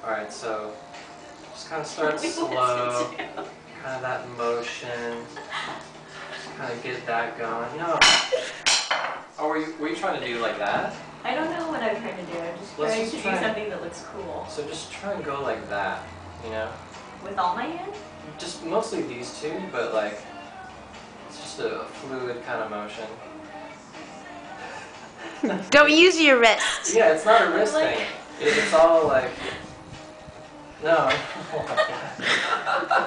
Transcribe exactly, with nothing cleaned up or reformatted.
Alright, so just kind of start slow, kind of that motion, just kind of get that going. You know, oh, were you, were you trying to do like that? I don't know what I'm trying to do. I'm just Let's trying just to try do something that looks cool. So just try and go like that, you know? With all my hands? Just mostly these two, but like, it's just a fluid kind of motion. Don't use your wrist. Yeah, it's not a wrist Like- thing. It, it's all like, no. Oh my God.